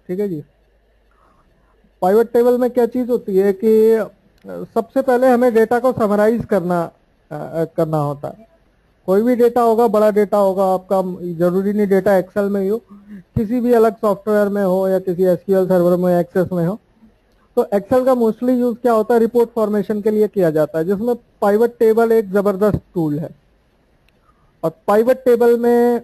ठीक है जी। Pivot table में क्या चीज होती है कि सबसे पहले हमें डेटा को समराइज करना होता है। कोई भी डेटा होगा, बड़ा डेटा होगा आपका, जरूरी नहीं डेटा एक्सेल में ही हो, किसी भी अलग सॉफ्टवेयर में हो या किसी एसक्यूएल सर्वर में, एक्सेस में हो। तो एक्सेल का मोस्टली यूज क्या होता है, रिपोर्ट फॉर्मेशन के लिए किया जाता है, जिसमें पाइवट टेबल एक जबरदस्त टूल है। और पाइवट टेबल में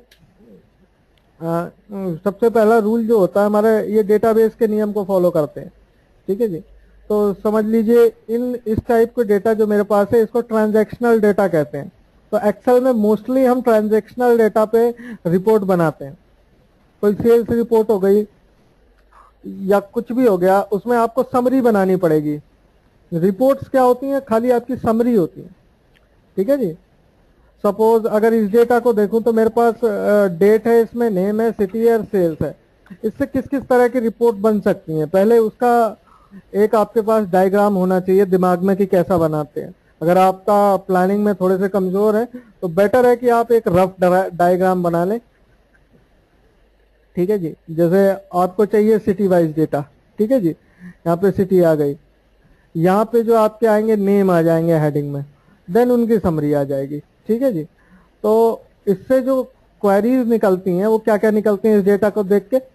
सबसे पहला रूल जो होता है हमारे, ये डेटाबेस के नियम को फॉलो करते हैं। ठीक है जी। तो समझ लीजिए इस टाइप के डेटा जो मेरे पास है, इसको ट्रांजैक्शनल डेटा कहते हैं। तो एक्सेल में मोस्टली हम ट्रांजैक्शनल डेटा पे रिपोर्ट बनाते हैं। कोई सेल्स रिपोर्ट हो गई या कुछ भी हो गया, उसमें आपको समरी बनानी पड़ेगी। रिपोर्ट्स क्या होती हैं, खाली आपकी समरी होती है। ठीक है जी। सपोज अगर इस डेटा को देखूं तो मेरे पास डेट है, इसमें नेम है, सिटी है और सेल्स है। इससे किस किस तरह की रिपोर्ट बन सकती हैं, पहले उसका एक आपके पास डायग्राम होना चाहिए दिमाग में कि कैसा बनाते हैं। अगर आपका प्लानिंग में थोड़े से कमजोर है तो बेटर है कि आप एक रफ डायग्राम बना लें। ठीक है जी। जैसे आपको चाहिए सिटी वाइज डेटा, ठीक है जी, यहाँ पे सिटी आ गई, यहाँ पे जो आपके आएंगे नेम आ जाएंगे हेडिंग में, देन उनकी समरी आ जाएगी। ठीक है जी। तो इससे जो क्वेरीज निकलती हैं वो क्या क्या निकलती हैं इस डेटा को देख के,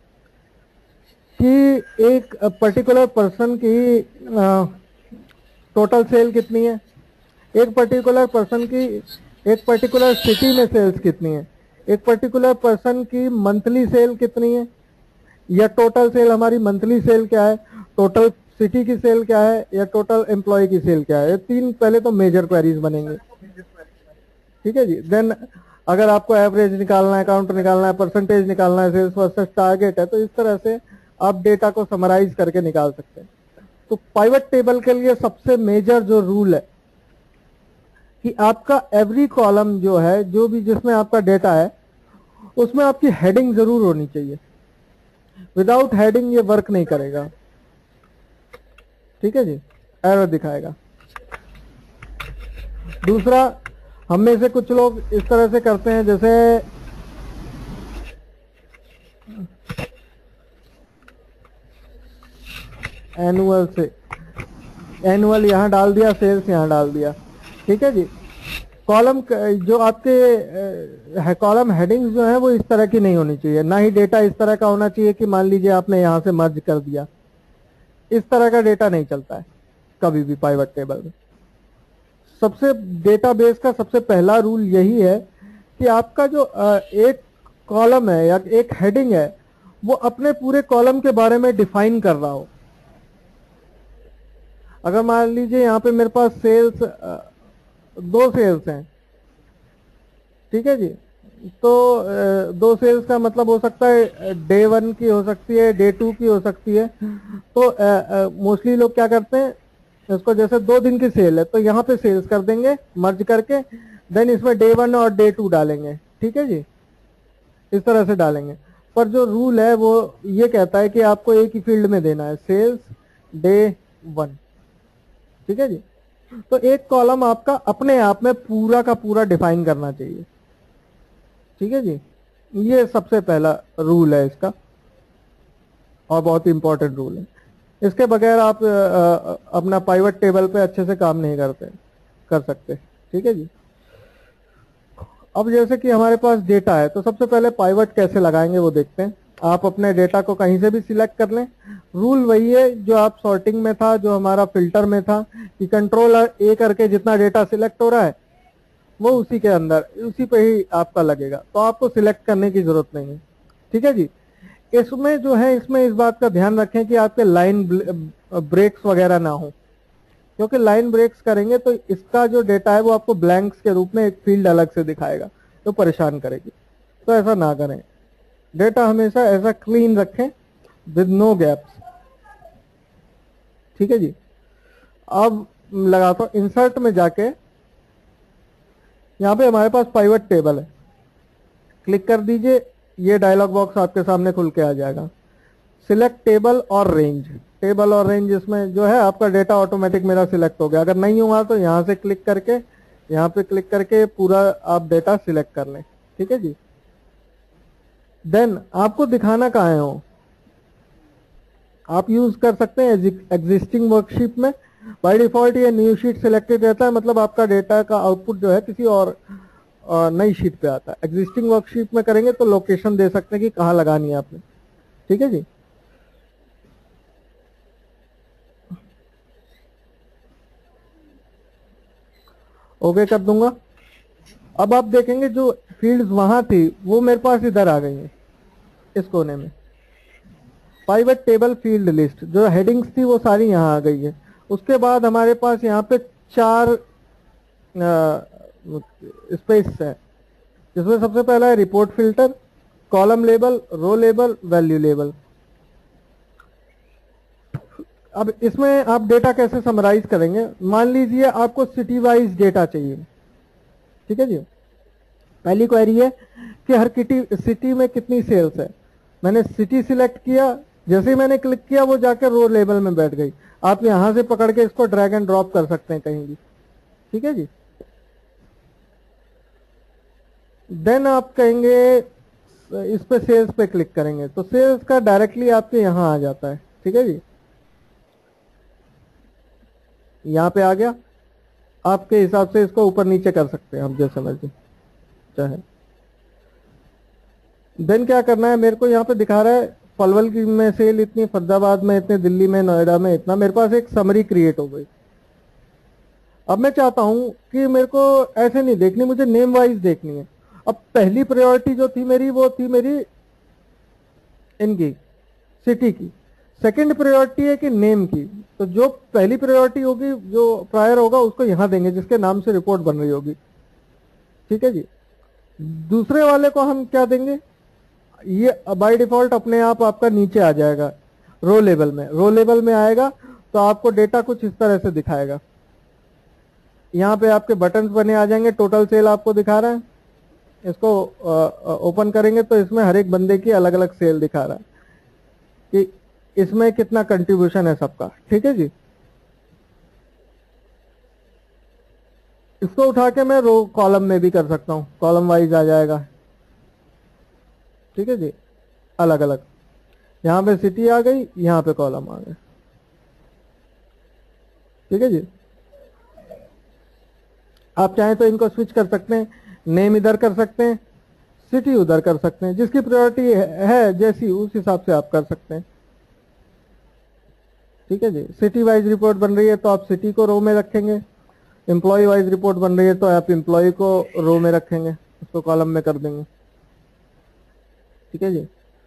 कि एक पर्टिकुलर पर्सन की टोटल सेल कितनी है, एक पर्टिकुलर पर्सन की एक पर्टिकुलर सिटी में सेल्स कितनी है, एक पर्टिकुलर पर्सन की मंथली सेल कितनी है, या टोटल सेल हमारी मंथली सेल क्या है, टोटल सिटी की सेल क्या है, या टोटल एम्प्लॉय की सेल क्या है। ये तीन पहले तो मेजर क्वेरीज बनेंगे। ठीक है जी। देन अगर आपको एवरेज निकालना है, काउंट निकालना है, परसेंटेज निकालना है, सेल्स वर्सेस टारगेट है, तो इस तरह से आप डेटा को समराइज करके निकाल सकते हैं। तो पाइवट टेबल के लिए सबसे मेजर जो रूल है कि आपका एवरी कॉलम जो है, जो भी जिसमें आपका डेटा है, उसमें आपकी हेडिंग जरूर होनी चाहिए। विदाउट हेडिंग ये वर्क नहीं करेगा। ठीक है जी, एरर दिखाएगा। दूसरा, हम में से कुछ लोग इस तरह से करते हैं, जैसे एनुअल से एनुअल यहां डाल दिया, सेल्स यहां डाल दिया। ठीक है जी। कॉलम जो आपके कॉलम हेडिंग्स जो है वो इस तरह की नहीं होनी चाहिए, ना ही डेटा इस तरह का होना चाहिए कि मान लीजिए आपने यहां से मर्ज कर दिया। इस तरह का डेटा नहीं चलता है कभी भी पाइवट टेबल में। सबसे डेटाबेस का सबसे पहला रूल यही है कि आपका जो एक कॉलम है या एक हेडिंग है, वो अपने पूरे कॉलम के बारे में डिफाइन कर रहा हो। अगर मान लीजिए यहाँ पे मेरे पास सेल्स, दो सेल्स हैं, ठीक है जी, तो दो सेल्स का मतलब हो सकता है डे 1 की हो सकती है, डे 2 की हो सकती है। तो मोस्टली लोग क्या करते हैं, इसको जैसे 2 दिन की सेल है तो यहाँ पे सेल्स कर देंगे मर्ज करके, देन इसमें डे 1 और डे 2 डालेंगे। ठीक है जी, इस तरह से डालेंगे। पर जो रूल है वो ये कहता है कि आपको एक ही फील्ड में देना है, सेल्स डे 1। ठीक है जी। तो एक कॉलम आपका अपने आप में पूरा का पूरा डिफाइन करना चाहिए। ठीक है जी, ये सबसे पहला रूल है इसका, और बहुत ही इंपॉर्टेंट रूल है। इसके बगैर आप अपना पाइवट टेबल पे अच्छे से काम नहीं कर सकते। ठीक है जी। अब जैसे कि हमारे पास डेटा है, तो सबसे पहले पाइवट कैसे लगाएंगे वो देखते हैं। आप अपने डेटा को कहीं से भी सिलेक्ट कर लें। रूल वही है जो आप सॉर्टिंग में था, जो हमारा फिल्टर में था, कि कंट्रोल ए करके जितना डेटा सिलेक्ट हो रहा है वो उसी के अंदर, उसी पे ही आपका लगेगा, तो आपको सिलेक्ट करने की जरूरत नहीं है। ठीक है जी। इसमें जो है, इसमें इस बात का ध्यान रखें कि आपके लाइन ब्रेक्स वगैरह ना हो, क्योंकि लाइन ब्रेक्स करेंगे तो इसका जो डेटा है वो आपको ब्लैंक्स के रूप में एक फील्ड अलग से दिखाएगा, तो परेशान करेगी। तो ऐसा ना करें, डेटा हमेशा ऐसा क्लीन रखें विद नो गैप्स। ठीक है जी। अब लगाता हूं इंसर्ट में जाके, यहाँ पे हमारे पास पाइवट टेबल है, क्लिक कर दीजिए, ये डायलॉग बॉक्स आपके सामने खुल के आ जाएगा। सिलेक्ट टेबल और रेंज, टेबल और रेंज, इसमें जो है आपका डेटा ऑटोमेटिक मेरा सिलेक्ट हो गया। अगर नहीं हुआ तो यहाँ से क्लिक करके, यहाँ पे क्लिक करके पूरा आप डेटा सिलेक्ट कर लें। ठीक है जी। देन आपको दिखाना कहाँ है हो, आप यूज कर सकते हैं एग्जिस्टिंग वर्कशीट में। बाय डिफॉल्ट ये न्यू शीट सिलेक्टेड रहता है, मतलब आपका डेटा का आउटपुट जो है किसी और नई शीट पे आता है। एग्जिस्टिंग वर्कशीट में करेंगे तो लोकेशन दे सकते हैं कि कहाँ लगानी है आपने। ठीक है जी। ओके कर दूंगा। अब आप देखेंगे जो फील्ड्स वहां थी वो मेरे पास इधर आ गई है इस कोने में। पाइवट टेबल फील्ड लिस्ट जो हेडिंग्स थी वो सारी यहाँ आ गई है। उसके बाद हमारे पास यहाँ पे 4 स्पेस है, जिसमें सबसे पहला है report filter, column label, row label, value label. अब इसमें आप डेटा कैसे समराइज करेंगे? मान लीजिए आपको सिटी वाइज डेटा चाहिए। ठीक है जी। पहली क्वेरी है कि हर सिटी में कितनी सेल्स है। मैंने सिटी सिलेक्ट किया, जैसे ही मैंने क्लिक किया वो जाकर रो लेबल में बैठ गई। आप यहां से पकड़ के इसको ड्रैग एंड ड्रॉप कर सकते हैं कहीं भी। ठीक है जी। देन आप कहेंगे इस पे सेल्स पे क्लिक करेंगे तो सेल्स का डायरेक्टली आपके यहां आ जाता है। ठीक है जी। यहां पे आ गया। आपके हिसाब से इसको ऊपर नीचे कर सकते हैं आप जैसे मर्जी चाहे। देन क्या करना है, मेरे को यहाँ पे दिखा रहा है पलवल की में सेल इतनी, फरीदाबाद में इतने, दिल्ली में, नोएडा में इतना। मेरे पास एक समरी क्रिएट हो गई। अब मैं चाहता हूं कि मेरे को ऐसे नहीं देखनी, मुझे नेम वाइज देखनी है। अब पहली प्रायोरिटी जो थी मेरी वो थी मेरी इनकी सिटी की। सेकंड प्रायोरिटी है कि नेम की। तो जो पहली प्रायोरिटी होगी, जो प्रायर होगा, उसको यहां देंगे जिसके नाम से रिपोर्ट बन रही होगी। ठीक है जी। दूसरे वाले को हम क्या देंगे, ये बाय डिफॉल्ट अपने आप आपका नीचे आ जाएगा रो लेवल में। रो लेवल में आएगा तो आपको डेटा कुछ इस तरह से दिखाएगा। यहाँ पे आपके बटन्स बने आ जाएंगे। टोटल सेल आपको दिखा रहा है। इसको ओपन करेंगे तो इसमें हर एक बंदे की अलग अलग सेल दिखा रहा है कि इसमें कितना कंट्रीब्यूशन है सबका। ठीक है जी। इसको उठा के मैं रो कॉलम में भी कर सकता हूं, कॉलम वाइज आ जाएगा। ठीक है जी। अलग अलग, यहां पे सिटी आ गई, यहां पे कॉलम आ गए। ठीक है जी। आप चाहें तो इनको स्विच कर सकते हैं, नेम इधर कर सकते हैं, सिटी उधर कर सकते हैं। जिसकी प्रायोरिटी है जैसी उस हिसाब से आप कर सकते हैं। ठीक है जी। सिटी वाइज रिपोर्ट बन रही है तो आप सिटी को रो में रखेंगे। एम्प्लॉय वाइज रिपोर्ट बन रही है तो आप एम्प्लॉय को रो में रखेंगे, उसको कॉलम में कर देंगे। ठीक है जी।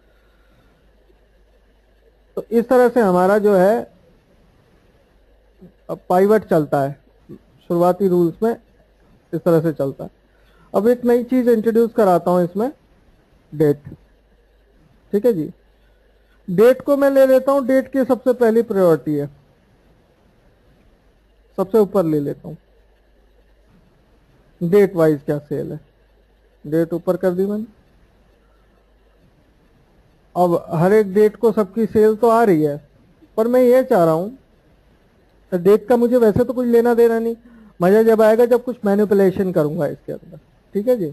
तो इस तरह से हमारा जो है पाइवट चलता है। शुरुआती रूल्स में इस तरह से चलता है। अब एक नई चीज इंट्रोड्यूस कराता हूं इसमें, डेट। ठीक है जी। डेट को मैं ले लेता हूं, डेट की सबसे पहली प्रायोरिटी है, सबसे ऊपर ले लेता हूं। डेट वाइज क्या सेल है, डेट ऊपर कर दी मैंने। अब हर एक डेट को सबकी सेल तो आ रही है, पर मैं ये चाह रहा हूं डेट का मुझे वैसे तो कुछ लेना देना नहीं, मजा जब आएगा जब कुछ मैनिपुलेशन करूंगा इसके अंदर। ठीक है जी।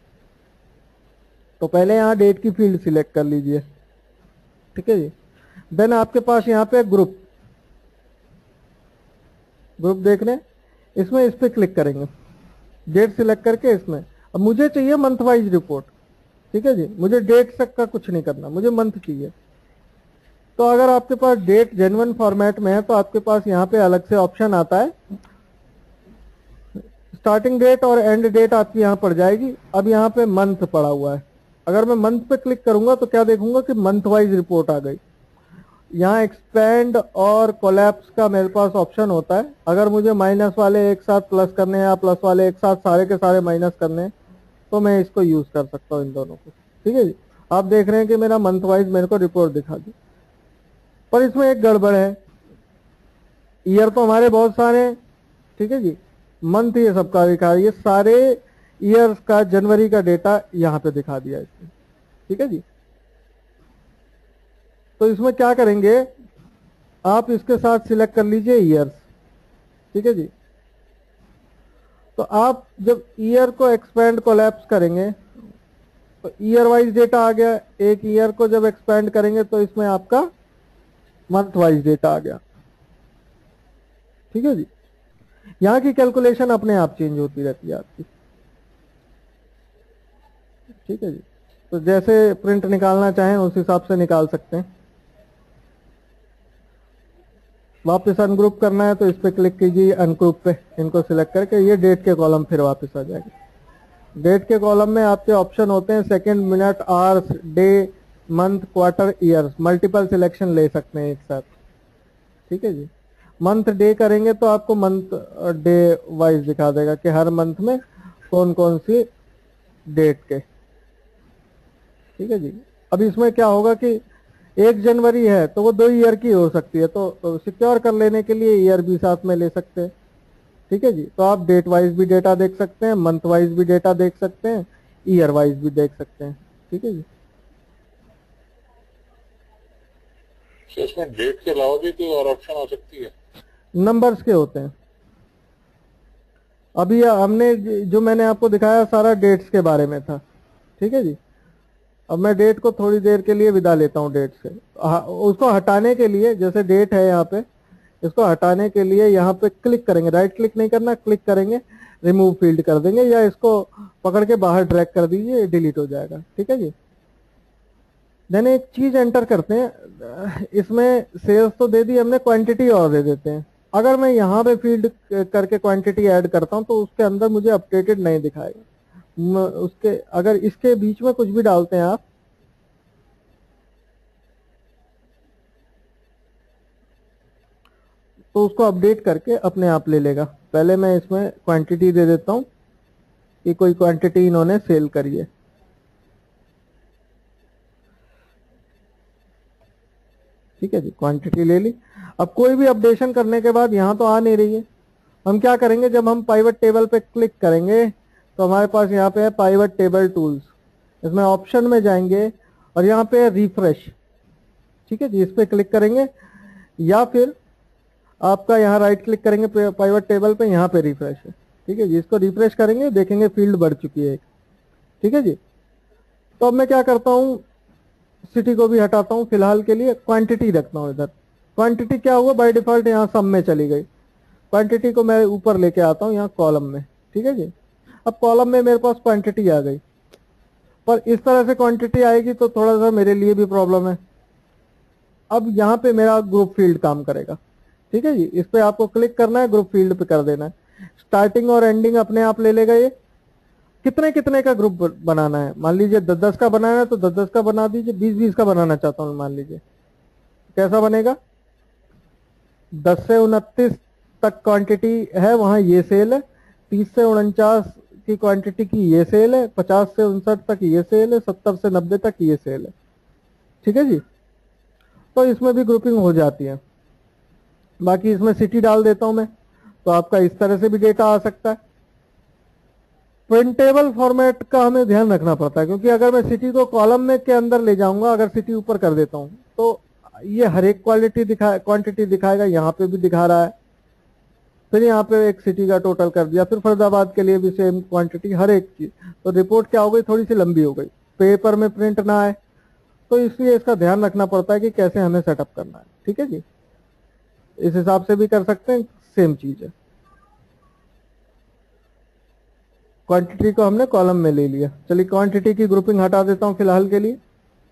तो पहले यहां डेट की फील्ड सिलेक्ट कर लीजिए। ठीक है जी। देन आपके पास यहां पे ग्रुप देख रहे हैं, इसमें इस पे क्लिक करेंगे, डेट सिलेक्ट करके इसमें। अब मुझे चाहिए मंथ वाइज रिपोर्ट। ठीक है जी। मुझे डेट तक का कुछ नहीं करना, मुझे मंथ चाहिए। तो अगर आपके पास डेट जेन्युइन फॉर्मेट में है तो आपके पास यहाँ पे अलग से ऑप्शन आता है, स्टार्टिंग डेट और एंड डेट आपकी यहाँ पड़ जाएगी। अब यहाँ पे मंथ पड़ा हुआ है। अगर मैं मंथ पे क्लिक करूंगा तो क्या देखूंगा कि मंथ वाइज रिपोर्ट आ गई। यहाँ एक्सपेंड और कोलैप्स का मेरे पास ऑप्शन होता है। अगर मुझे माइनस वाले एक साथ प्लस करने हैं या प्लस वाले एक साथ सारे के सारे माइनस करने हैं तो मैं इसको यूज कर सकता हूँ इन दोनों को। ठीक है जी। आप देख रहे हैं कि मेरा मंथ वाइज मेरे को रिपोर्ट दिखा दी, पर इसमें एक गड़बड़ है। ईयर तो हमारे बहुत सारे हैं। ठीक है जी। मंथ ये सबका दिखा, ये सारे ईयर्स का जनवरी का डेटा यहाँ पे दिखा दिया इसने। ठीक है जी। तो इसमें क्या करेंगे, आप इसके साथ सिलेक्ट कर लीजिए ईयर्स। ठीक है जी। तो आप जब ईयर को एक्सपेंड कोलैप्स करेंगे तो ईयर वाइज डेटा आ गया। एक ईयर को जब एक्सपेंड करेंगे तो इसमें आपका मंथ वाइज डेटा आ गया। ठीक है जी, यहाँ की कैलकुलेशन अपने आप चेंज होती रहती है आपकी। ठीक है जी, तो जैसे प्रिंट निकालना चाहें उस हिसाब से निकाल सकते हैं। वापस अनग्रुप करना है तो इस पे क्लिक कीजिए, अनग्रुप पे इनको सिलेक्ट करके ये डेट के कॉलम फिर वापस आ जाएंगे। डेट के कॉलम में आपके ऑप्शन होते हैं second, minute, hours, day, month, quarter, year, multiple selection ले सकते हैं एक साथ। ठीक है जी, मंथ डे करेंगे तो आपको मंथ डे वाइज दिखा देगा कि हर मंथ में कौन कौन सी डेट के। ठीक है जी, अब इसमें क्या होगा कि 1 जनवरी है तो वो 2 ईयर की हो सकती है, तो सिक्योर कर लेने के लिए ईयर भी साथ में ले सकते हैं। ठीक है जी, तो आप डेट वाइज भी डेटा देख सकते हैं, मंथ वाइज भी डेटा देख सकते हैं, ईयर वाइज भी देख सकते हैं। ठीक है जी, तो इसमें डेट के अलावा भी कोई और ऑप्शन हो सकती है? नंबर्स के होते हैं। अभी हमने जो मैंने आपको दिखाया सारा डेट्स के बारे में था। ठीक है जी, अब मैं डेट को थोड़ी देर के लिए विदा लेता हूँ डेट से। उसको हटाने के लिए, जैसे डेट है यहाँ पे, इसको हटाने के लिए यहाँ पे क्लिक करेंगे, राइट क्लिक नहीं करना, क्लिक करेंगे, रिमूव फील्ड कर देंगे, या इसको पकड़ के बाहर ड्रैग कर दीजिए, डिलीट हो जाएगा। ठीक है जी, देन एक चीज एंटर करते हैं, इसमें सेल्स तो दे दी हमने, क्वांटिटी और दे देते हैं। अगर मैं यहाँ पे फील्ड करके क्वांटिटी ऐड करता हूँ तो उसके अंदर मुझे अपडेटेड नहीं दिखाएगा। उसके अगर इसके बीच में कुछ भी डालते हैं आप, तो उसको अपडेट करके अपने आप ले लेगा। पहले मैं इसमें क्वांटिटी दे देता हूँ कि कोई क्वांटिटी इन्होंने सेल करी है। ठीक है जी, क्वांटिटी ले ली। अब कोई भी अपडेशन करने के बाद यहाँ तो आ नहीं रही है, हम क्या करेंगे, जब हम पाइवट टेबल पे क्लिक करेंगे तो हमारे पास यहाँ पे है पाइवट टेबल टूल्स, इसमें ऑप्शन में जाएंगे और यहाँ पे है रिफ्रेश। ठीक है जी, इस पे क्लिक करेंगे, या फिर आपका यहाँ राइट क्लिक करेंगे पाइवट टेबल पे, यहाँ पे रिफ्रेश है। ठीक है जी, इसको रिफ्रेश करेंगे, देखेंगे फील्ड बढ़ चुकी है एक। ठीक है जी, तो अब मैं क्या करता हूँ, सिटी को भी हटाता हूँ, फिलहाल के लिए क्वांटिटी रखता हूँ इधर। क्वांटिटी क्या हुआ, बाय डिफॉल्ट यहाँ सम में चली गई, क्वांटिटी को मैं ऊपर लेके आता हूँ यहाँ कॉलम में। ठीक है जी, अब कॉलम में मेरे पास क्वांटिटी आ गई, पर इस तरह से क्वांटिटी आएगी तो थोड़ा सा मेरे लिए भी प्रॉब्लम है। अब यहाँ पे मेरा ग्रुप फील्ड काम करेगा। ठीक है जी, इस पे आपको क्लिक करना है, ग्रुप फील्ड पे कर देना है, स्टार्टिंग और एंडिंग अपने आप ले लेगा ये। कितने कितने का ग्रुप बनाना है, मान लीजिए 10-10 का बनाना है तो 10-10 का बना दीजिए, 20-20 का बनाना चाहता हूँ मान लीजिए, कैसा बनेगा, 10 से 29 तक क्वांटिटी है वहां ये सेल है, 30 से 49 की क्वांटिटी की ये सेल है, 50 से 59 तक ये सेल है, 70 से 90 तक ये सेल है। ठीक है जी, तो इसमें भी ग्रुपिंग हो जाती है। बाकी इसमें सिटी डाल देता हूं मैं, तो आपका इस तरह से भी डेटा आ सकता है। प्रिंटेबल फॉर्मेट का हमें ध्यान रखना पड़ता है, क्योंकि अगर मैं सिटी को कॉलम में के अंदर ले जाऊंगा, अगर सिटी ऊपर कर देता हूं तो ये हर एक क्वांटिटी दिखाएगा, यहाँ पे भी दिखा रहा है, फिर यहाँ पे एक सिटी का टोटल कर दिया, फिर फरीदाबाद के लिए भी सेम क्वांटिटी, हर एक चीज। तो रिपोर्ट क्या हो गई, थोड़ी सी लंबी हो गई, पेपर में प्रिंट ना आए, तो इसलिए इसका ध्यान रखना पड़ता है कि कैसे हमें सेटअप करना है। ठीक है जी, इस हिसाब से भी कर सकते हैं, सेम चीज है। क्वांटिटी को हमने कॉलम में ले लिया, चलिए क्वांटिटी की ग्रुपिंग हटा देता हूं फिलहाल के लिए।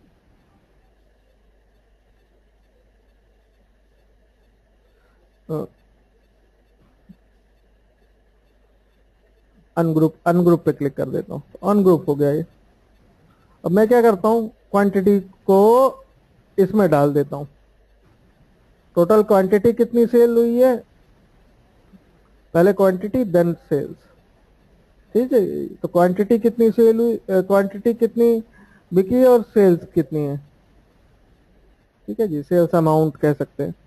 अनग्रुप पे क्लिक कर देता हूँ, अनग्रुप हो गया ये। अब मैं क्या करता हूँ, क्वांटिटी को इसमें डाल देता हूँ, टोटल क्वांटिटी कितनी सेल हुई है, पहले क्वांटिटी देन सेल्स। ठीक है, तो क्वांटिटी कितनी सेल हुई, क्वांटिटी कितनी बिकी और सेल्स कितनी है। ठीक है जी, सेल्स अमाउंट कह सकते हैं।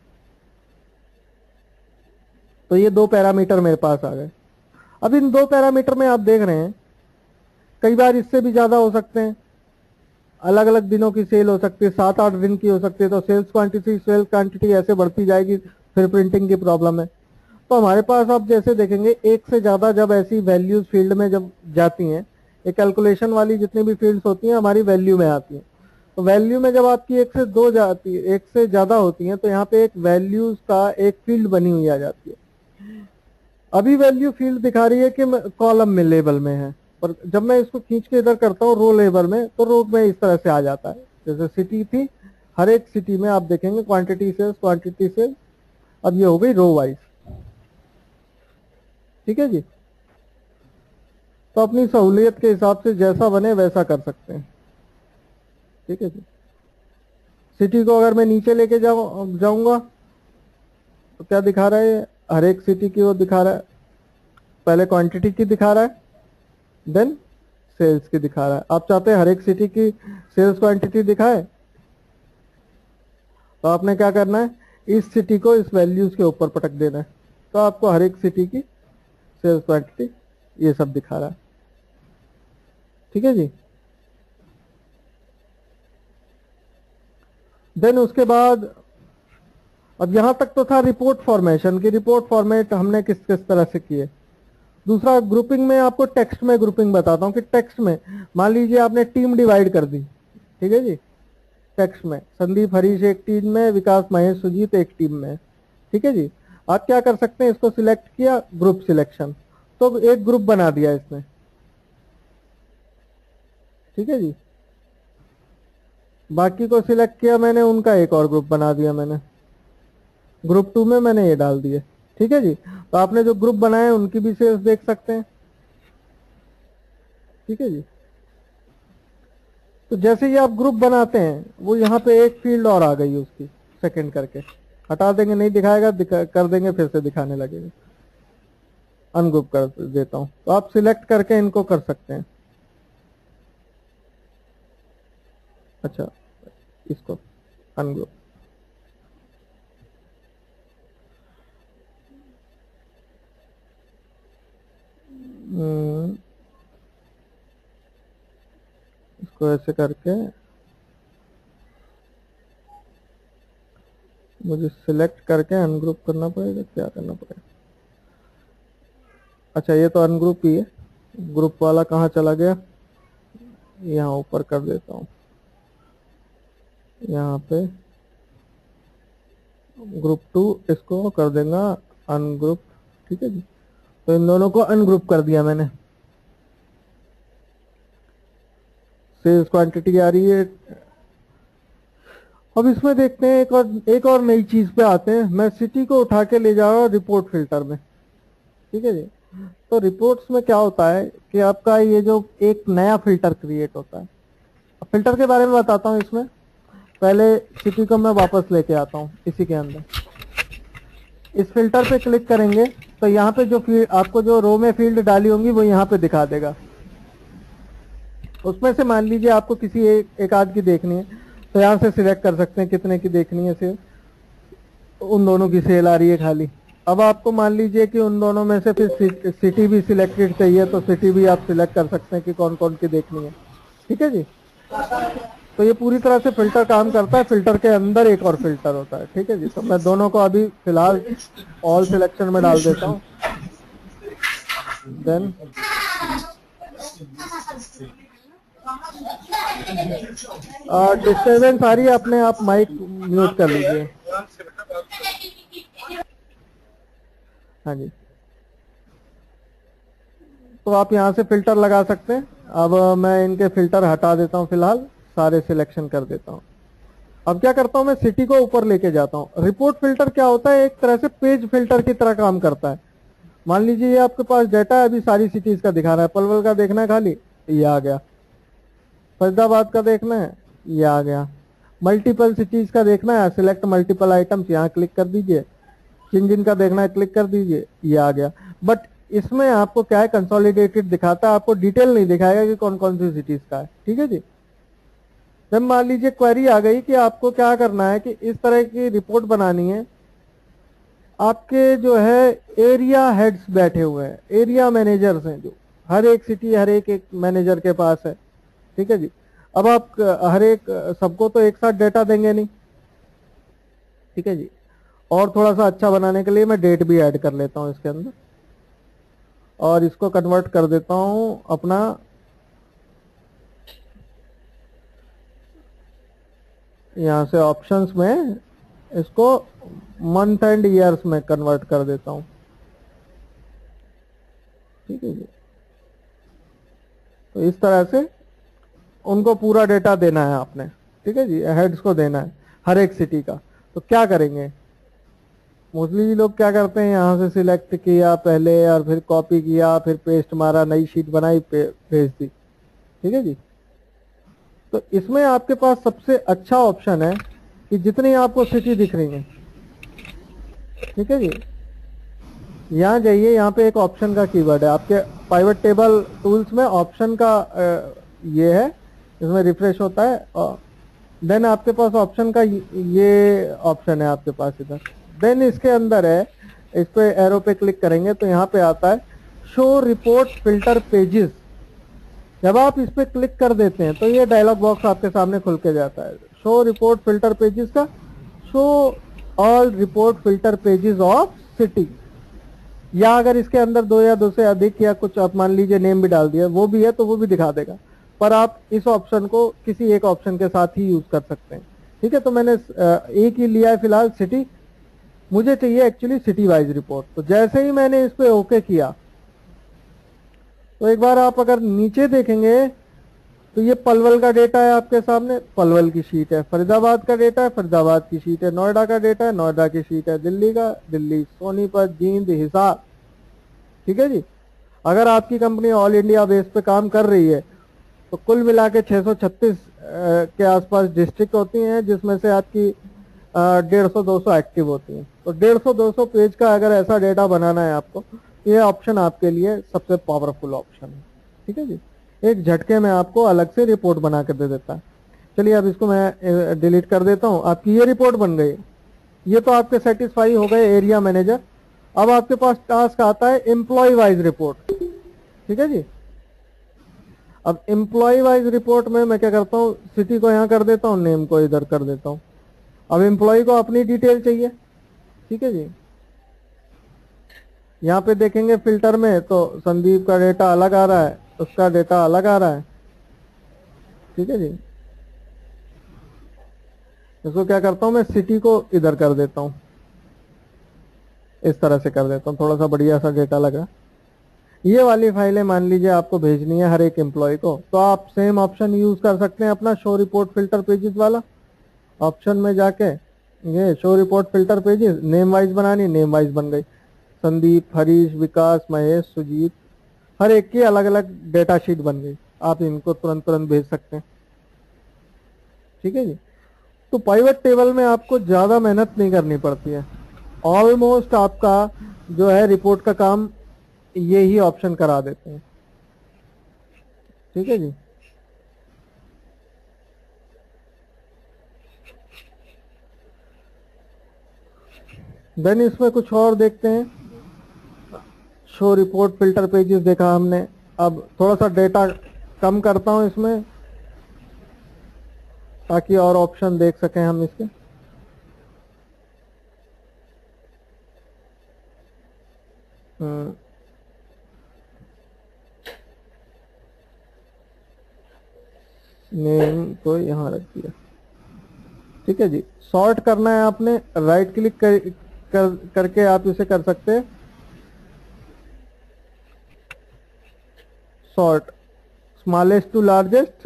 तो ये 2 पैरामीटर मेरे पास आ गए। अब इन 2 पैरामीटर में आप देख रहे हैं, कई बार इससे भी ज्यादा हो सकते हैं, अलग अलग दिनों की सेल हो सकती है, 7-8 दिन की हो सकती है, तो सेल्स क्वांटिटी ऐसे बढ़ती जाएगी, फिर प्रिंटिंग की प्रॉब्लम है। तो हमारे पास आप जैसे देखेंगे, एक से ज्यादा जब ऐसी वैल्यूज फील्ड में जब जाती हैं, ये कैलकुलेशन वाली जितनी भी फील्ड्स होती हैं हमारी वैल्यू में आती हैं, तो वैल्यू में जब आपकी एक से दो जाती है, एक से ज्यादा होती है, तो यहाँ पे एक वैल्यूज का एक फील्ड बनी हुई आ जाती है। अभी वैल्यू फील्ड दिखा रही है कि कॉलम में लेबल में है, और जब मैं इसको खींच के इधर करता हूँ रो लेबल में, तो रो में इस तरह से आ जाता है। जैसे सिटी थी, हर एक सिटी में आप देखेंगे क्वांटिटी सेल्स, अब ये हो गई रो वाइज। ठीक है जी। तो अपनी सहूलियत के हिसाब से जैसा बने वैसा कर सकते हैं। ठीक है जी। सिटी को अगर मैं नीचे लेके जाऊंगा तो क्या दिखा रहा है, हर एक सिटी की वो दिखा रहा है। पहले क्वांटिटी की दिखा रहा है, देन सेल्स की दिखा रहा है। आप चाहते हैं हर एक सिटी की सेल्स क्वांटिटी दिखाए, तो आपने क्या करना है, इस सिटी को इस वैल्यूज के ऊपर पटक देना है, तो आपको हर एक सिटी की सेल्स क्वांटिटी ये सब दिखा रहा है। ठीक है जी। देन उसके बाद अब यहां तक तो था रिपोर्ट फॉर्मेशन की, रिपोर्ट फॉर्मेट हमने किस किस तरह से किए। दूसरा ग्रुपिंग में आपको टेक्स्ट में ग्रुपिंग बताता हूं कि टेक्स्ट में मान लीजिए आपने टीम डिवाइड कर दी। ठीक है जी। टेक्स्ट में संदीप हरीश एक टीम में, विकास महेश सुजीत एक टीम में। ठीक है जी। आप क्या कर सकते हैं, इसको सिलेक्ट किया, ग्रुप सिलेक्शन, तो एक ग्रुप बना दिया इसने। ठीक है जी। बाकी को सिलेक्ट किया मैंने, उनका एक और ग्रुप बना दिया मैंने, ग्रुप 2 में मैंने ये डाल दिए। ठीक है जी। तो आपने जो ग्रुप बनाए उनकी भी सेल्स देख सकते हैं। ठीक है जी। तो जैसे ही आप ग्रुप बनाते हैं, वो यहाँ पे एक फील्ड और आ गई उसकी, सेकंड करके हटा देंगे, नहीं दिखाएगा, कर देंगे फिर से दिखाने लगेगा। अनग्रुप कर देता हूं, तो आप सिलेक्ट करके इनको कर सकते हैं। अच्छा, इसको अनग्रुप, इसको ऐसे करके मुझे सिलेक्ट करके अनग्रुप करना पड़ेगा, क्या करना पड़ेगा। अच्छा, ये तो अनग्रुप ही है, ग्रुप वाला कहाँ चला गया, यहाँ ऊपर कर देता हूँ, यहाँ पे ग्रुप 2 इसको कर देगा अनग्रुप। ठीक है जी। तो इन दोनों को अनग्रुप कर दिया मैंने। सेल्स क्वांटिटी आ रही है। अब इसमें देखते हैं एक और नई चीज पे आते हैं। मैं सिटी को उठा के ले जा रहा हूँ रिपोर्ट फिल्टर में। ठीक है जी। तो रिपोर्ट्स में क्या होता है कि आपका ये जो एक नया फिल्टर क्रिएट होता है। अब फिल्टर के बारे में बताता हूँ इसमें। पहले सिटी को मैं वापस लेके आता हूँ इसी के अंदर। इस फिल्टर पे क्लिक करेंगे तो यहाँ पे जो फील्ड आपको जो रो में फील्ड डाली होंगी वो यहाँ पे दिखा देगा। उसमें से मान लीजिए आपको किसी एक आध की देखनी है, तो यहाँ से सिलेक्ट कर सकते हैं कितने की देखनी है सेल। उन दोनों की सेल आ रही है खाली। अब आपको मान लीजिए कि उन दोनों में से फिर सिटी भी सिलेक्टेड चाहिए, तो सिटी भी आप सिलेक्ट कर सकते हैं कि कौन कौन की देखनी है। ठीक है जी। तो ये पूरी तरह से फिल्टर काम करता है। फिल्टर के अंदर एक और फिल्टर होता है। ठीक है जी। तो मैं दोनों को अभी फिलहाल ऑल सिलेक्शन में डाल देता हूँ। देन डिस्टर्बेंस आ रही है, अपने आप माइक म्यूट कर लीजिए। हाँ जी। तो आप यहाँ से फिल्टर लगा सकते हैं। अब मैं इनके फिल्टर हटा देता हूँ, फिलहाल सारे सिलेक्शन कर देता हूँ। अब क्या करता हूँ, मैं सिटी को ऊपर लेके जाता हूँ। रिपोर्ट फिल्टर क्या होता है, एक तरह से पेज फिल्टर की तरह काम करता है। मान लीजिए ये आपके पास डाटा है, अभी सारी सिटीज का दिखा रहा है। पलवल का देखना है खाली, ये आ गया। फरीदाबाद का देखना है, ये आ गया। मल्टीपल सिटीज का देखना है, सिलेक्ट मल्टीपल आइटम्स, यहाँ क्लिक कर दीजिए। चिंजिन का देखना है, क्लिक कर दीजिए, ये आ गया। बट इसमें आपको क्या है, कंसोलिडेटेड दिखाता है, आपको डिटेल नहीं दिखाएगा कि कौन कौन सी सिटीज का है। ठीक है जी। जब मान लीजिए क्वेरी आ गई कि आपको क्या करना है कि इस तरह की रिपोर्ट बनानी है। आपके जो है एरिया हेड्स बैठे हुए हैं, एरिया मैनेजर्स हैं, जो हर एक सिटी हर एक मैनेजर के पास है। ठीक है जी। अब आप हर एक सबको तो एक साथ डेटा देंगे नहीं। ठीक है जी। और थोड़ा सा अच्छा बनाने के लिए मैं डेट भी ऐड कर लेता हूं इसके अंदर, और इसको कन्वर्ट कर देता हूं अपना यहाँ से ऑप्शंस में इसको मंथ एंड ईयर्स में कन्वर्ट कर देता हूँ। ठीक है जी। तो इस तरह से उनको पूरा डेटा देना है आपने। ठीक है जी, हेड्स को देना है हर एक सिटी का। तो क्या करेंगे, मोस्टली लोग क्या करते हैं, यहाँ से सिलेक्ट किया पहले और फिर कॉपी किया, फिर पेस्ट मारा, नई शीट बनाई, भेज दी। ठीक है जी। तो इसमें आपके पास सबसे अच्छा ऑप्शन है कि जितनी आपको सिटी दिख रही है, ठीक है जी, यहाँ जाइए, यहाँ पे एक ऑप्शन का कीवर्ड है आपके पाइवट टेबल टूल्स में, ऑप्शन का ये है, इसमें रिफ्रेश होता है और देन आपके पास ऑप्शन का ये ऑप्शन है आपके पास इधर। देन इसके अंदर है, इस पे एरो पे क्लिक करेंगे तो यहाँ पे आता है शो रिपोर्ट फिल्टर पेजेस। जब आप इस पे क्लिक कर देते हैं तो ये डायलॉग बॉक्स आपके सामने खुल के जाता है, शो रिपोर्ट फिल्टर पेजेस का, show all report filter pages of city. या अगर इसके अंदर दो या दो से अधिक या कुछ आप मान लीजिए नेम भी डाल दिया, वो भी है तो वो भी दिखा देगा, पर आप इस ऑप्शन को किसी एक ऑप्शन के साथ ही यूज कर सकते हैं। ठीक है, तो मैंने एक ही लिया है फिलहाल सिटी, मुझे चाहिए एक्चुअली सिटी वाइज रिपोर्ट। तो जैसे ही मैंने इस पे ओके किया तो एक बार आप अगर नीचे देखेंगे तो ये पलवल का डेटा है आपके सामने, पलवल की शीट है, फरीदाबाद का डेटा है, फरीदाबाद की शीट है, नोएडा का डेटा है, नोएडा की शीट है, दिल्ली का, दिल्ली, सोनीपत, जींद, हिसार। ठीक है जी। अगर आपकी कंपनी ऑल इंडिया बेस पे काम कर रही है तो कुल मिला के 636 के आसपास डिस्ट्रिक्ट होती हैं, जिसमें से आपकी 150-200 एक्टिव होती हैं। तो 150-200 पेज का अगर ऐसा डेटा बनाना है आपको, ये ऑप्शन आपके लिए सबसे पावरफुल ऑप्शन है। ठीक है जी, एक झटके में आपको अलग से रिपोर्ट बना कर दे देता है। चलिए अब इसको मैं डिलीट कर देता हूँ। आपकी ये रिपोर्ट बन गई, ये तो आपके सेटिस्फाई हो गए एरिया मैनेजर। अब आपके पास टास्क आता है एम्प्लॉय वाइज रिपोर्ट। ठीक है जी। अब एम्प्लॉय वाइज रिपोर्ट में मैं क्या करता हूँ, सिटी को यहाँ कर देता हूँ, नेम को इधर कर देता हूँ। अब एम्प्लॉय को अपनी डिटेल चाहिए। ठीक है जी। यहाँ पे देखेंगे फिल्टर में तो संदीप का डेटा अलग आ रहा है, उसका डेटा अलग आ रहा है। ठीक है जी। इसको क्या करता हूँ मैं, सिटी को इधर कर देता हूँ, इस तरह से कर देता हूँ, थोड़ा सा बढ़िया सा डेटा लगा। ये वाली फाइलें मान लीजिए आपको भेजनी है हर एक एम्प्लॉय को, तो आप सेम ऑप्शन यूज कर सकते हैं अपना शो रिपोर्ट फिल्टर पेजेस वाला। ऑप्शन में जाके ये show report filter pages, name wise बनानी, नेम वाइज बन गई, संदीप, हरीश, विकास, महेश, सुजीत, हर एक की अलग अलग डेटा शीट बन गई। आप इनको तुरंत तुरंत भेज सकते हैं। ठीक है जी। तो पाइवट टेबल में आपको ज्यादा मेहनत नहीं करनी पड़ती है, ऑलमोस्ट आपका जो है रिपोर्ट का काम ये ही ऑप्शन करा देते हैं। ठीक है जी। देन इसमें कुछ और देखते हैं। शो रिपोर्ट फिल्टर पेजेस देखा हमने, अब थोड़ा सा डेटा कम करता हूं इसमें ताकि और ऑप्शन देख सकें हम इसके। नेम को यहां रख दिया। ठीक है जी। सॉर्ट करना है आपने, राइट क्लिक करके आप इसे कर सकते हैं सॉर्ट, स्मॉलेस्ट टू लार्जेस्ट,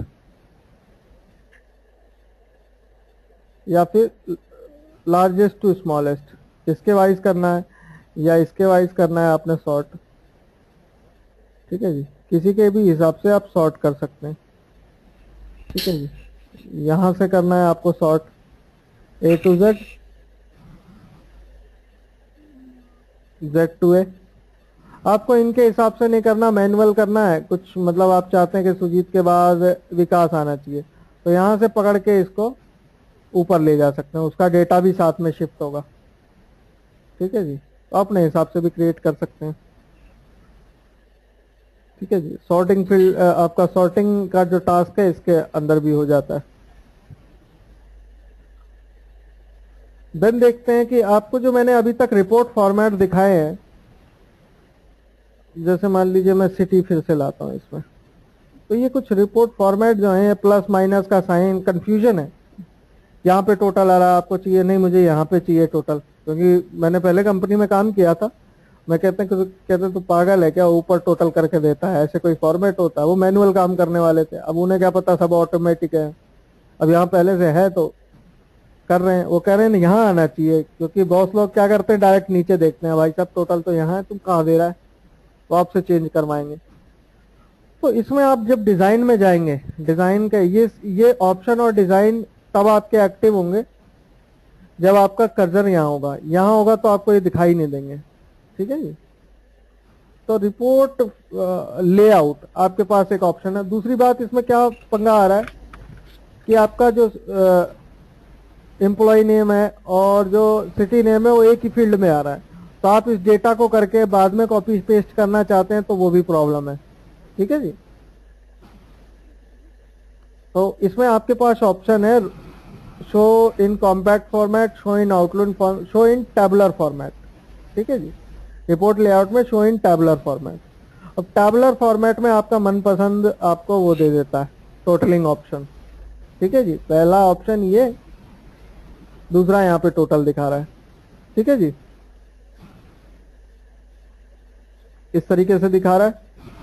या फिर लार्जेस्ट टू स्मॉलेस्ट, इसके वाइज करना है या इसके वाइज करना है आपने सॉर्ट। ठीक है जी। किसी के भी हिसाब से आप सॉर्ट कर सकते हैं। ठीक है जी। यहां से करना है आपको sort A to Z, Z to A। आपको इनके हिसाब से नहीं करना, मैनुअल करना है कुछ, मतलब आप चाहते हैं कि सुजीत के बाद विकास आना चाहिए तो यहां से पकड़ के इसको ऊपर ले जा सकते हैं, उसका डेटा भी साथ में शिफ्ट होगा। ठीक है जी। तो अपने हिसाब से भी क्रिएट कर सकते हैं। ठीक है जी। सॉर्टिंग फील्ड आपका सॉर्टिंग का जो टास्क है इसके अंदर भी हो जाता है। देन देखते हैं कि आपको जो मैंने अभी तक रिपोर्ट फॉर्मेट दिखाए हैं, जैसे मान लीजिए मैं सिटी फिर से लाता हूं इसमें, तो ये कुछ रिपोर्ट फॉर्मेट जो है प्लस माइनस का साइन कंफ्यूजन है यहाँ पे टोटल आ रहा है, आपको चाहिए नहीं मुझे यहाँ पे चाहिए टोटल, क्योंकि मैंने पहले कंपनी में काम किया था। मैं कहते तू पागल है क्या, ऊपर टोटल करके देता है, ऐसे कोई फॉर्मेट होता है? वो मैनुअल काम करने वाले थे, अब उन्हें क्या पता सब ऑटोमेटिक है। अब यहाँ पहले से है तो कर रहे हैं। वो कह रहे हैं यहाँ आना चाहिए, क्योंकि बॉस लोग क्या करते हैं डायरेक्ट नीचे देखते हैं, भाई साहब टोटल तो यहाँ है, तुम कहाँ दे रहा है, तो आपसे चेंज करवाएंगे। तो इसमें आप जब डिजाइन में जाएंगे, डिजाइन का ये ऑप्शन और डिजाइन तब आपके एक्टिव होंगे जब आपका कर्सर यहाँ होगा। यहाँ होगा तो आपको ये दिखाई नहीं देंगे, ठीक है जी। तो रिपोर्ट लेआउट आपके पास एक ऑप्शन है। दूसरी बात इसमें क्या पंगा आ रहा है कि आपका जो एम्प्लॉय नेम है और जो सिटी नेम है वो एक ही फील्ड में आ रहा है, तो आप इस डेटा को करके बाद में कॉपी पेस्ट करना चाहते हैं तो वो भी प्रॉब्लम है, ठीक है जी। तो इसमें आपके पास ऑप्शन है show in compact format, show in outline, show in tabular format, ठीक है जी। रिपोर्ट लेआउट में शो इन टैबुलर फॉर्मेट। अब टैबुलर फॉर्मेट में आपका मनपसंद आपको वो दे देता है टोटलिंग ऑप्शन, ठीक है जी। पहला ऑप्शन ये, दूसरा यहाँ पे टोटल दिखा रहा है, ठीक है जी, इस तरीके से दिखा रहा है।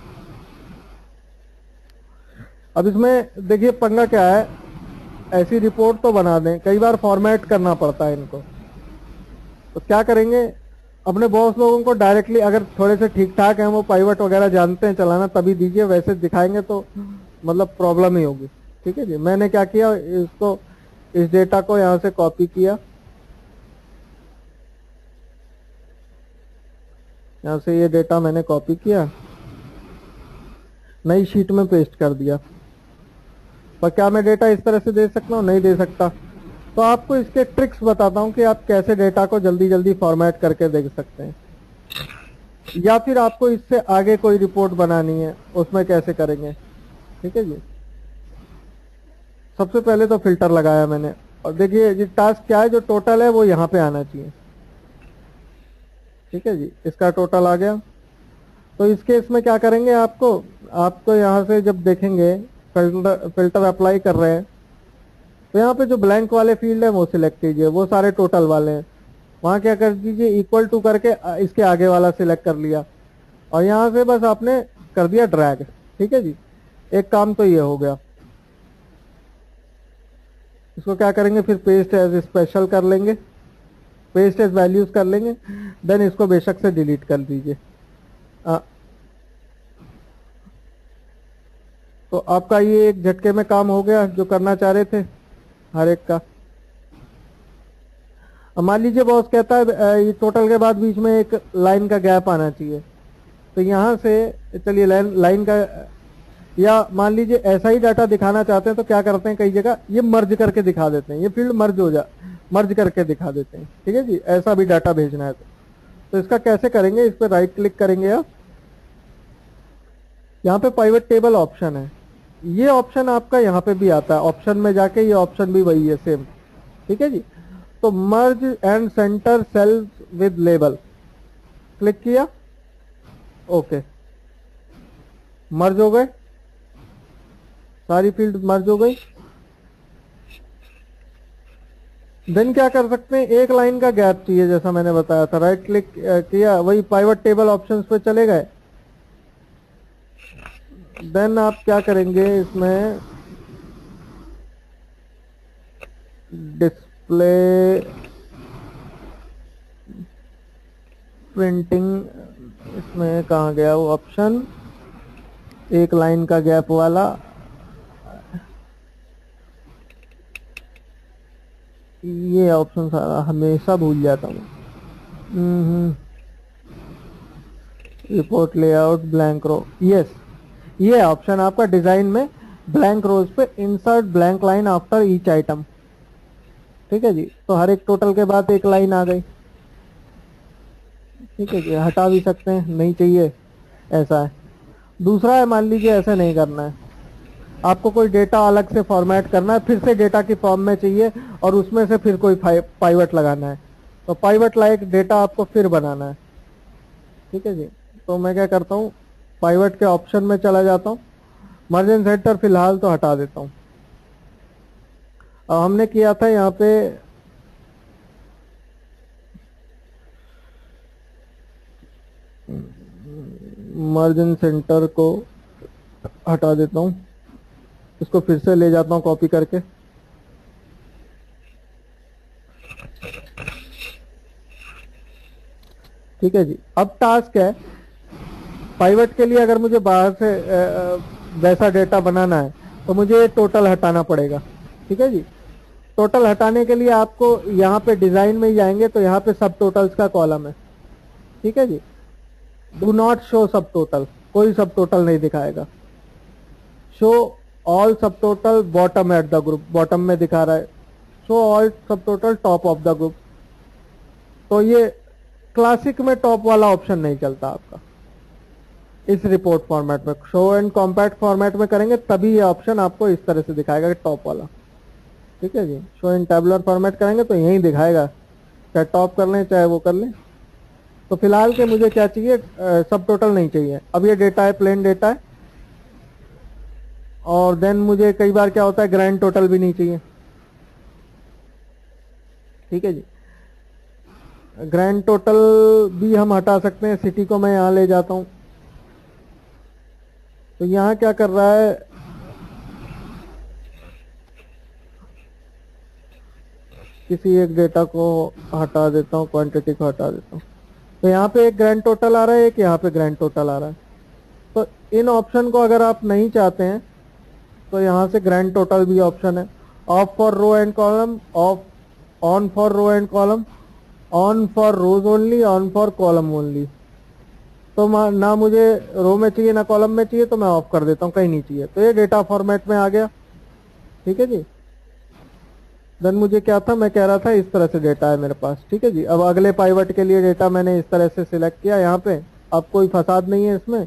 अब इसमें देखिए पंगा क्या है, ऐसी रिपोर्ट तो बना दें, कई बार फॉर्मेट करना पड़ता है इनको, तो क्या करेंगे, अपने बॉस लोगों को डायरेक्टली, अगर थोड़े से ठीक ठाक हैं, वो पाइवट वगैरह जानते हैं चलाना, तभी दीजिए, वैसे दिखाएंगे तो मतलब प्रॉब्लम ही होगी, ठीक है जी। मैंने क्या किया, इसको इस डेटा को यहां से कॉपी किया, यहां से ये डेटा मैंने कॉपी किया, नई शीट में पेस्ट कर दिया। पर क्या मैं डेटा इस तरह से दे सकता हूँ? नहीं दे सकता। तो आपको इसके ट्रिक्स बताता हूँ कि आप कैसे डेटा को जल्दी जल्दी फॉर्मेट करके देख सकते हैं, या फिर आपको इससे आगे कोई रिपोर्ट बनानी है उसमें कैसे करेंगे, ठीक है जी। सबसे पहले तो फिल्टर लगाया मैंने, और देखिए ये टास्क क्या है, जो टोटल है वो यहाँ पे आना चाहिए, ठीक है जी। इसका टोटल आ गया। तो इस केस में क्या करेंगे, आपको यहाँ से जब देखेंगे फिल्टर अप्लाई कर रहे हैं, तो यहाँ पे जो ब्लैंक वाले फील्ड है वो सिलेक्ट कीजिए, वो सारे टोटल वाले हैं। वहां क्या कर दीजिए, इक्वल टू करके इसके आगे वाला सिलेक्ट कर लिया, और यहाँ से बस आपने कर दिया ड्रैग, ठीक है जी। एक काम तो ये हो गया। इसको क्या करेंगे, फिर पेस्ट एज स्पेशल कर लेंगे, पेस्ट एज वैल्यूज कर लेंगे, देन इसको बेशक से डिलीट कर दीजिए। तो आपका ये एक झटके में काम हो गया जो करना चाह रहे थे हर एक का। अब मान लीजिए बॉस कहता है ये टोटल के बाद बीच में एक लाइन का गैप आना चाहिए, तो यहां से चलिए लाइन का, या मान लीजिए ऐसा ही डाटा दिखाना चाहते हैं तो क्या करते हैं, कई जगह ये मर्ज करके दिखा देते हैं, ये फील्ड मर्ज करके दिखा देते हैं, ठीक है जी। ऐसा भी डाटा भेजना है तो इसका कैसे करेंगे, इस पर राइट क्लिक करेंगे आप, यहाँ पे पाइवट टेबल ऑप्शन है, ये ऑप्शन आपका यहाँ पे भी आता है, ऑप्शन में जाके ये ऑप्शन भी वही है सेम, ठीक है जी। तो merge and center cells with label click किया, ओके, मर्ज हो गए, सारी फील्ड मर्ज हो गई। देन क्या कर सकते हैं, एक लाइन का गैप चाहिए जैसा मैंने बताया था, राइट क्लिक किया, वही पाइवट टेबल ऑप्शंस पे चले गए। देन आप क्या करेंगे, इसमें डिस्प्ले प्रिंटिंग, इसमें कहाँ गया वो ऑप्शन, एक लाइन का गैप वाला, ये ऑप्शन सारा हमेशा भूल जाता हूँ। Report layout blank row, yes, ये ऑप्शन आपका डिजाइन में ब्लैंक रोज पे insert blank line after each item, ठीक है जी। तो हर एक टोटल के बाद एक लाइन आ गई, ठीक है जी। हटा भी सकते हैं, नहीं चाहिए, ऐसा है। दूसरा है, मान लीजिए ऐसे नहीं करना है, आपको कोई डेटा अलग से फॉर्मेट करना है, फिर से डेटा की फॉर्म में चाहिए और उसमें से फिर कोई पाइवट लगाना है, तो पाइवट लाइक डेटा आपको फिर बनाना है, ठीक है जी। तो मैं क्या करता हूँ, पाइवट के ऑप्शन में चला जाता हूँ, मर्ज एंड सेंटर फिलहाल तो हटा देता हूँ। अब हमने किया था यहाँ पे मार्जिन सेंटर को हटा देता हूँ, इसको फिर से ले जाता हूँ कॉपी करके। ठीक है जी। अब टास्क है पाइवट के लिए, अगर मुझे बाहर से वैसा डेटा बनाना है तो मुझे टोटल हटाना पड़ेगा। ठीक है जी। टोटल हटाने के लिए आपको यहाँ पे डिजाइन में ही जाएंगे तो यहाँ पे सब टोटल्स का कॉलम है। ठीक है जी। Do not show sub total, कोई सब टोटल नहीं दिखाएगा। Show all sub total bottom at the group, bottom में दिखा रहा है। Show all sub total top of the group. तो ये क्लासिक में टॉप वाला ऑप्शन नहीं चलता आपका इस रिपोर्ट फॉर्मेट में। शो एंड कॉम्पैक्ट फॉर्मेट में करेंगे तभी ये ऑप्शन आपको इस तरह से दिखाएगा कि टॉप वाला। ठीक है जी। शो इन टैबुलर फॉर्मेट करेंगे तो यही दिखाएगा, चाहे टॉप कर लें चाहे वो कर लें। तो फिलहाल के मुझे क्या चाहिए, सब टोटल नहीं चाहिए। अब ये डेटा है, प्लेन डेटा है, और देन मुझे कई बार क्या होता है ग्रैंड टोटल भी नहीं चाहिए। ठीक है जी। ग्रैंड टोटल भी हम हटा सकते हैं। सिटी को मैं यहां ले जाता हूं, तो यहां क्या कर रहा है, किसी एक डेटा को हटा देता हूं, क्वांटिटी को हटा देता हूं। तो यहाँ पे एक ग्रैंड टोटल आ रहा है, एक यहाँ पे ग्रैंड टोटल आ रहा है। तो इन ऑप्शन को अगर आप नहीं चाहते हैं तो यहाँ से ग्रैंड टोटल भी ऑप्शन है। Off for row and column, off on for row and column, on for rows only, on for column only. तो ना मुझे रो में चाहिए ना कॉलम में चाहिए, तो मैं ऑफ कर देता हूँ, कहीं नहीं चाहिए। तो ये डेटा फॉर्मेट में आ गया। ठीक है जी। देन मुझे क्या था, मैं कह रहा था इस तरह से डेटा है मेरे पास। ठीक है जी। अब अगले पाइवट के लिए डेटा मैंने इस तरह से सिलेक्ट किया यहाँ पे। अब कोई फसाद नहीं है इसमें।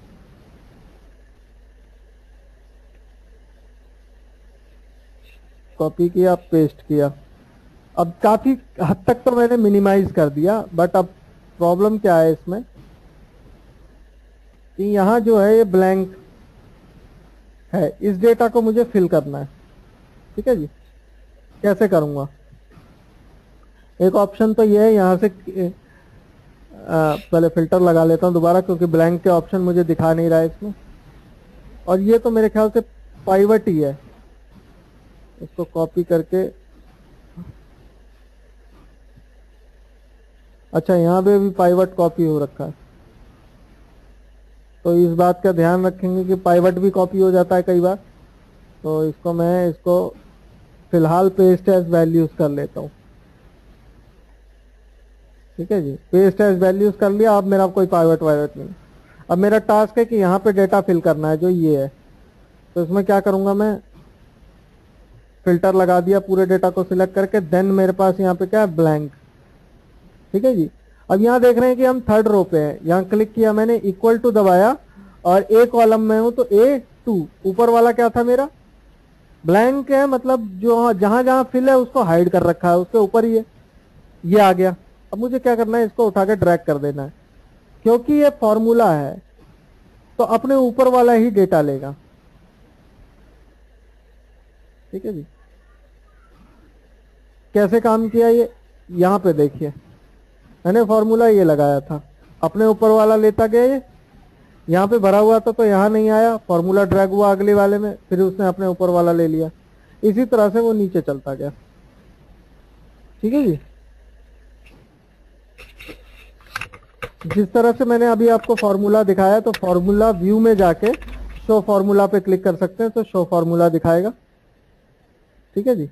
कॉपी किया, पेस्ट किया। अब काफी हद तक तो मैंने मिनिमाइज कर दिया, बट अब प्रॉब्लम क्या है इसमें कि यहाँ जो है ये ब्लैंक है, इस डेटा को मुझे फिल करना है। ठीक है जी। कैसे करूंगा, एक ऑप्शन तो ये है, यहाँ से पहले फिल्टर लगा लेता हूँ दोबारा, क्योंकि ब्लैंक के ऑप्शन मुझे दिखा नहीं रहा है इसमें। और ये तो मेरे ख्याल से पाइवट ही है, इसको कॉपी करके, अच्छा यहाँ पे भी पाइवट कॉपी हो रखा है। तो इस बात का ध्यान रखेंगे कि पाइवट भी कॉपी हो जाता है कई बार। तो इसको मैं फिलहाल पेस्ट एज वैल्यूज कर लेता हूँ। ठीक है जी। पेस्ट एज वैल्यूज कर लिया। अब मेरा कोई पाइवट वाइवट नहीं। अब मेरा टास्क है कि यहाँ पे डेटा फिल करना है जो ये है। तो इसमें क्या करूंगा, मैं फिल्टर लगा दिया पूरे डेटा को सिलेक्ट करके। देन मेरे पास यहाँ पे क्या है, ब्लैंक। ठीक है जी। अब यहाँ देख रहे हैं कि हम थर्ड रो पे हैं। यहाँ क्लिक किया मैंने, इक्वल टू दबाया, और ए कॉलम में हूं तो A2। ऊपर वाला क्या था मेरा, ब्लैंक है, मतलब जो जहां जहां फिल है उसको हाइड कर रखा है, उसके ऊपर ही है, ये आ गया। अब मुझे क्या करना है, इसको उठा के ड्रैग कर देना है। क्योंकि ये फॉर्मूला है तो अपने ऊपर वाला ही डेटा लेगा। ठीक है जी। कैसे काम किया ये, यहां पे देखिए, मैंने फॉर्मूला ये लगाया था, अपने ऊपर वाला लेता गया, ये यहाँ पे भरा हुआ था तो यहाँ नहीं आया, फॉर्मूला ड्रैग हुआ अगले वाले में, फिर उसने अपने ऊपर वाला ले लिया। इसी तरह से वो नीचे चलता गया। ठीक है जी। जिस तरह से मैंने अभी आपको फॉर्मूला दिखाया, तो फॉर्मूला व्यू में जाके शो फॉर्मूला पे क्लिक कर सकते हैं, तो शो फॉर्मूला दिखाएगा। ठीक है जी।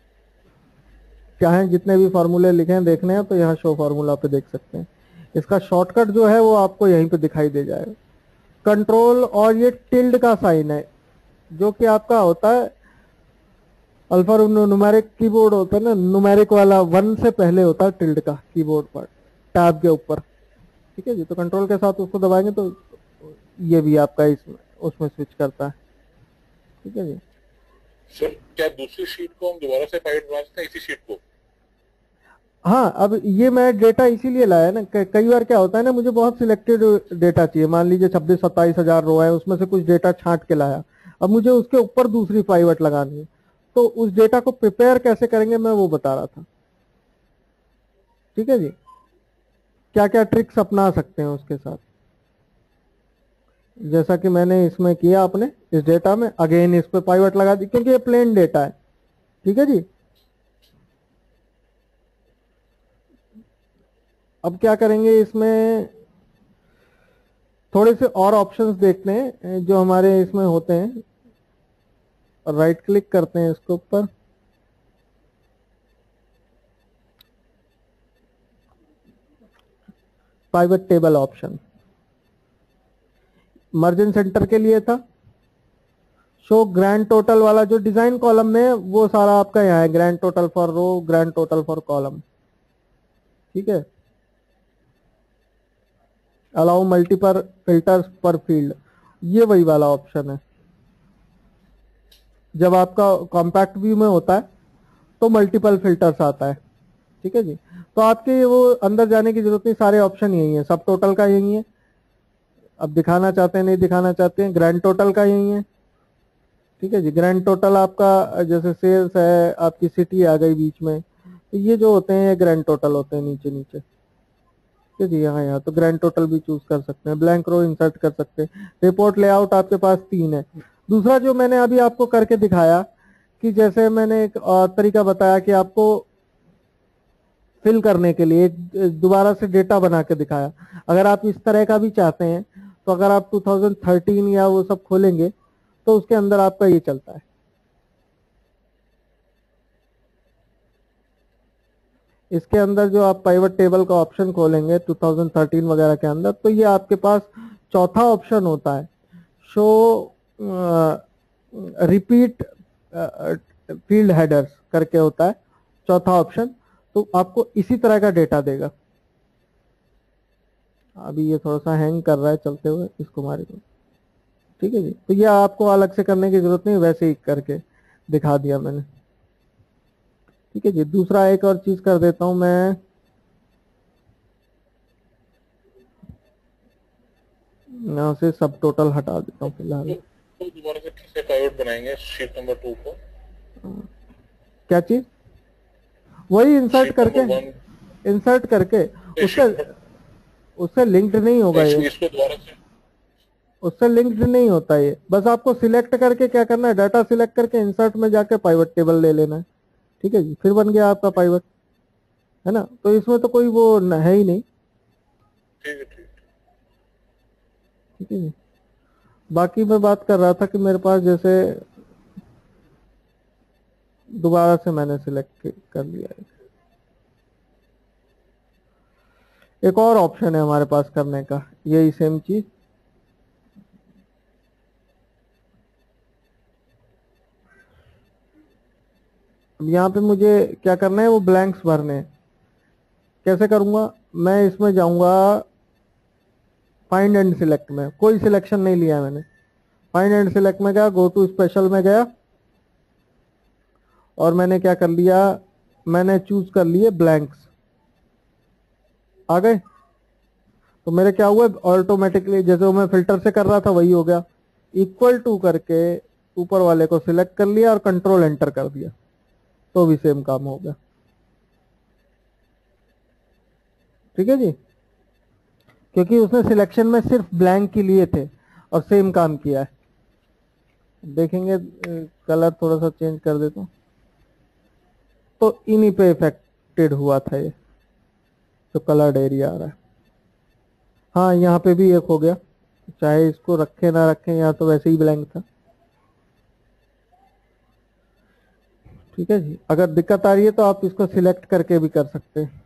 चाहे जितने भी फॉर्मूले लिखे हैं देखने हैं तो यहाँ शो फॉर्मूला पे देख सकते हैं। इसका शॉर्टकट जो है वो आपको यहीं पे दिखाई दे जाएगा। कंट्रोल और ये टिल्ड का साइन है, जो कि आपका होता है अल्फा न्यूमेरिक कीबोर्ड होता है ना, न्यूमेरिक वाला 1 से पहले होता है टिल्ड का कीबोर्ड पर, टैब के ऊपर। ठीक है जी। तो कंट्रोल के साथ उसको दबाएंगे तो ये भी आपका इसमें उसमें स्विच करता है। ठीक है जी। सर क्या दूसरी शीट को हम दोबारा से पाइवट बना सकते हैं, इसी शीट को? हाँ, अब ये मैं डेटा इसीलिए लाया ना, कई बार क्या होता है ना, मुझे बहुत सिलेक्टेड डेटा चाहिए। मान लीजिए 26-27 हजार रो है, उसमें से कुछ डेटा छांट के लाया, अब मुझे उसके ऊपर दूसरी पाइवट लगानी है। तो उस डेटा को प्रिपेयर कैसे करेंगे मैं वो बता रहा था। ठीक है जी, क्या क्या ट्रिक्स अपना सकते हैं उसके साथ, जैसा कि मैंने इसमें किया अपने इस डेटा में। अगेन इस पे पाइवट लगा दी क्योंकि ये प्लेन डेटा है। ठीक है जी, अब क्या करेंगे, इसमें थोड़े से और ऑप्शंस देखते हैं जो हमारे इसमें होते हैं। राइट क्लिक करते हैं इसके ऊपर, pivot table option margin center के लिए था। शो ग्रैंड टोटल वाला जो डिजाइन कॉलम में है वो सारा आपका यहाँ है, grand total for row, grand total for column. ठीक है, allow multiple filters per field, ये वही वाला ऑप्शन है। जब आपका कॉम्पैक्ट व्यू में होता है तो मल्टीपल फिल्टर्स आता है। ठीक है जी, तो आपके वो अंदर जाने की जरूरत नहीं, सारे ऑप्शन यही है। सब टोटल का यही है, अब दिखाना चाहते हैं नहीं दिखाना चाहते हैं, ग्रैंड टोटल का यही है। ठीक है जी, ग्रैंड टोटल आपका जैसे सेल्स है, आपकी सिटी आ गई बीच में, तो ये जो होते हैं ये ग्रैंड टोटल होते हैं नीचे नीचे। ठीक है जी, यहाँ यहाँ तो ग्रैंड टोटल भी चूज कर सकते हैं, ब्लैंक रो इंसर्ट कर सकते हैं। रिपोर्ट लेआउट आपके पास 3 है। दूसरा जो मैंने अभी आपको करके दिखाया कि जैसे मैंने एक तरीका बताया कि आपको फिल करने के लिए दोबारा से डेटा बना के दिखाया। अगर आप इस तरह का भी चाहते हैं तो अगर आप 2013 या वो सब खोलेंगे तो उसके अंदर आपका ये चलता है। इसके अंदर जो आप पाइवट टेबल का ऑप्शन खोलेंगे 2013 वगैरह के अंदर, तो ये आपके पास चौथा ऑप्शन होता है, शो रिपीट फील्ड हेडर्स करके होता है चौथा ऑप्शन। तो आपको इसी तरह का डेटा देगा। अभी ये थोड़ा सा हैंग कर रहा है चलते हुए, इसको मारे दो। ठीक है जी, तो ये आपको अलग से करने की जरूरत नहीं, वैसे ही करके दिखा दिया मैंने। ठीक है जी, दूसरा एक और चीज कर देता हूं मैं, यहाँ से सब टोटल हटा देता हूँ फिलहाल। तो दोबारा से कैसे पाइवट बनाएंगे शीट नंबर 2 को? क्या चीज? वही इंसर्ट शीट करके, नंबर 1 इंसर्ट करके उससे, शीट नंबर, उससे लिंक्ड नहीं होगा ये, इसको दोबारा से उससे लिंक्ड नहीं होता ये। बस आपको सिलेक्ट करके क्या करना है, डाटा सिलेक्ट करके इंसर्ट में जाके पाइवट टेबल ले लेना है। ठीक है जी, फिर बन गया आपका पाइवट, है ना। तो इसमें तो कोई वो है ही नहीं। ठीक है, ठीक है। ठीक है जी, बाकी मैं बात कर रहा था कि मेरे पास जैसे दोबारा से मैंने सिलेक्ट कर लिया है। एक और ऑप्शन है हमारे पास करने का, यही सेम चीज। अब यहाँ पे मुझे क्या करना है, वो ब्लैंक्स भरने हैं। कैसे करूंगा, मैं इसमें जाऊंगा फाइंड एंड सिलेक्ट में, कोई सिलेक्शन नहीं लिया मैंने। फाइंड एंड सिलेक्ट में गया, गो टू स्पेशल में गया और मैंने क्या कर लिया, मैंने चूज कर लिए ब्लैंक्स। आ गए, तो मेरे क्या हुआ ऑटोमेटिकली, जैसे वो मैं फिल्टर से कर रहा था वही हो गया। इक्वल टू करके ऊपर वाले को सिलेक्ट कर लिया और कंट्रोल एंटर कर दिया, तो भी सेम काम हो गया। ठीक है जी, क्योंकि उसने सिलेक्शन में सिर्फ ब्लैंक के लिए थे और सेम काम किया है। देखेंगे कलर थोड़ा सा चेंज कर देता हूं, तो इन्हीं पे इफेक्टेड हुआ था ये जो कलर्ड एरिया आ रहा है। हाँ, यहाँ पे भी एक हो गया, चाहे इसको रखें ना रखें, यहाँ तो वैसे ही ब्लैंक था। ठीक है जी, अगर दिक्कत आ रही है तो आप इसको सिलेक्ट करके भी कर सकते हैं।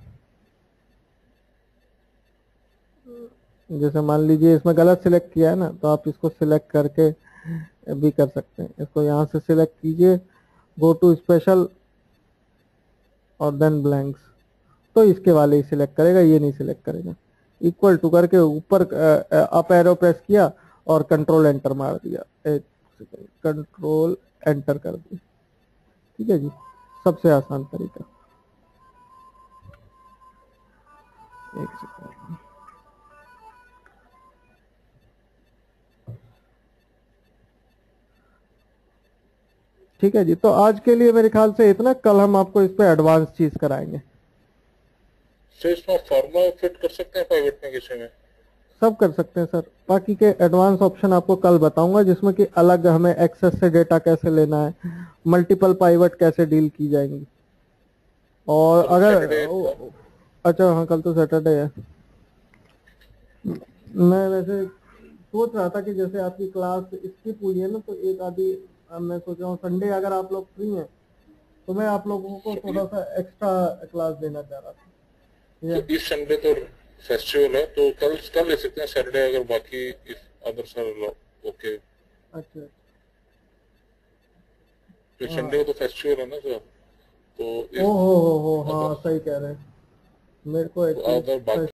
जैसे मान लीजिए इसमें गलत सिलेक्ट किया है ना, तो आप इसको सिलेक्ट करके भी कर सकते हैं। इसको यहाँ से सिलेक्ट कीजिए, गो टू स्पेशल और देन ब्लैंक्स, तो इसके वाले ही सिलेक्ट करेगा, ये नहीं सिलेक्ट करेगा। इक्वल टू करके ऊपर अप एरो प्रेस किया और कंट्रोल एंटर मार दिया, एक सेकंड, कंट्रोल एंटर कर दिया। ठीक है जी, सबसे आसान तरीका। एक सेकंड, ठीक है जी, तो आज के लिए मेरे ख्याल से इतना, कल हम आपको इस पे एडवांस चीज कराएंगे। तो इसमें फॉर्मूला फिट कर सकते हैं पाइवट में किसी में? सब कर सकते हैं सर, बाकी के एडवांस ऑप्शन आपको कल बताऊंगा, जिसमें कि अलग हमें एक्सेस से डेटा कैसे लेना है, मल्टीपल पाइवट कैसे डील की जाएंगी। और कल अगर सैटरडे था। अच्छा हाँ, कल तो सैटरडे है। मैं वैसे सोच रहा था कि जैसे आपकी क्लास स्किप हुई है ना, तो एक आधी, अब मैं सोच रहा हूँ संडे अगर आप लोग फ्री हैं तो मैं आप लोगों को थोड़ा सा एक्स्ट्रा क्लास देना चाह रहा था। तो इस संडे तो फेस्टिवल है, तो कल कल ले सकते हैं सैटरडे, अगर बाकी इस अदर सर ओके। अच्छा। तो हाँ। संडे को तो फेस्टिवल है ना सर, तो ओ इस हो, हाँ अदर सही कह रहे हैं। मेरे को एक्चुअली अदर बाकी